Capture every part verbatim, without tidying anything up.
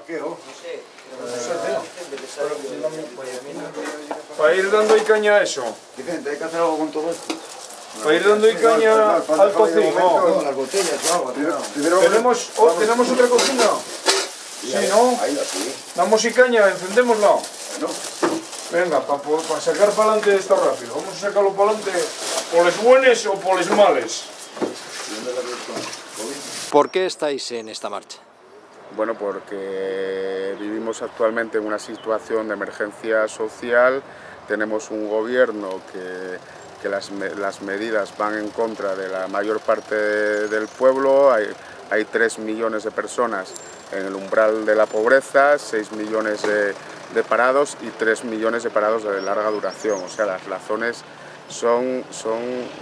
parqueo. Para ir dando y caña a eso. Vicente, hay que hacer algo con todo esto. Para ir dando y caña al cocino. Las botellas o algo. ¿Tenemos, oh, ¿Tenemos otra cocina? Sí, ¿no? Ahí la sí. Damos y caña, encendémosla. No. Venga, para pa sacar para adelante esto rápido. Vamos a sacarlo para adelante por los buenos o por los males. ¿Por qué estáis en esta marcha? Bueno, porque vivimos actualmente en una situación de emergencia social, tenemos un gobierno que, que las, las medidas van en contra de la mayor parte del pueblo, hay, hay tres millones de personas en el umbral de la pobreza, seis millones de, de parados y tres millones de parados de larga duración, o sea, las razones son, son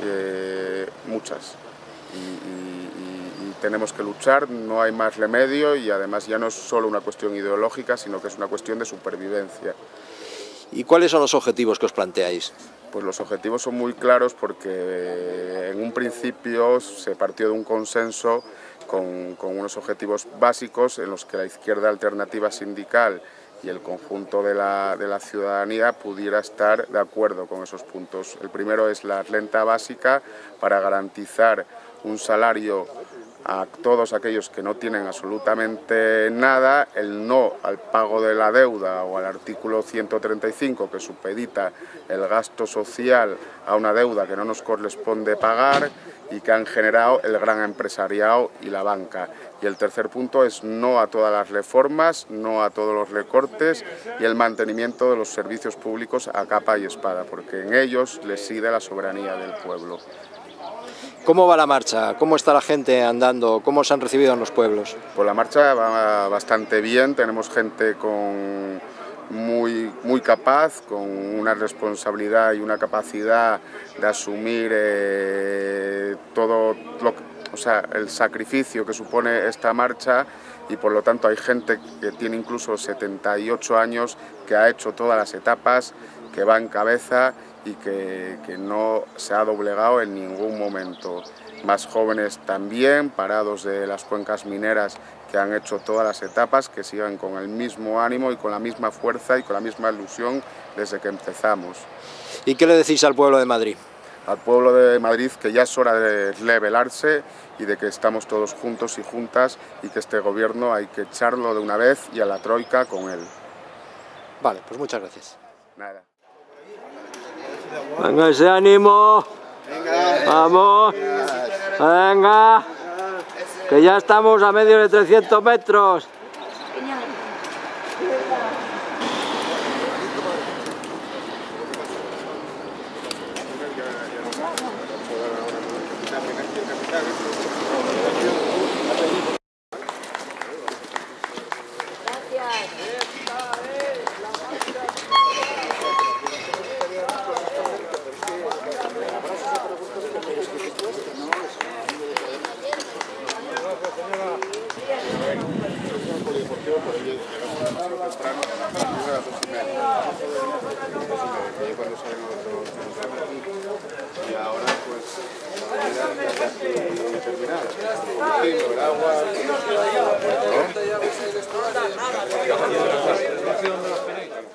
eh, muchas. Y, y, y tenemos que luchar, no hay más remedio y además ya no es solo una cuestión ideológica, sino que es una cuestión de supervivencia. ¿Y cuáles son los objetivos que os planteáis? Pues los objetivos son muy claros porque en un principio se partió de un consenso con, con unos objetivos básicos en los que la izquierda alternativa sindical y el conjunto de la, de la ciudadanía pudiera estar de acuerdo con esos puntos. El primero es la renta básica para garantizar un salario a todos aquellos que no tienen absolutamente nada, el no al pago de la deuda o al artículo ciento treinta y cinco que supedita el gasto social a una deuda que no nos corresponde pagar y que han generado el gran empresariado y la banca. Y el tercer punto es no a todas las reformas, no a todos los recortes y el mantenimiento de los servicios públicos a capa y espada, porque en ellos reside la soberanía del pueblo. ¿Cómo va la marcha? ¿Cómo está la gente andando? ¿Cómo se han recibido en los pueblos? Pues la marcha va bastante bien, tenemos gente con muy, muy capaz, con una responsabilidad y una capacidad de asumir eh, todo lo, o sea, el sacrificio que supone esta marcha y por lo tanto hay gente que tiene incluso setenta y ocho años que ha hecho todas las etapas, que va en cabeza y que, que no se ha doblegado en ningún momento. Más jóvenes también, parados de las cuencas mineras que han hecho todas las etapas, que sigan con el mismo ánimo y con la misma fuerza y con la misma ilusión desde que empezamos. ¿Y qué le decís al pueblo de Madrid? Al pueblo de Madrid que ya es hora de rebelarse y de que estamos todos juntos y juntas y que este gobierno hay que echarlo de una vez y a la troika con él. Vale, pues muchas gracias. Nada. Venga, ese ánimo. Venga. Vamos. Venga. Que ya estamos a medio de trescientos metros. Y ahora pues casi terminada. El agua, ¿no?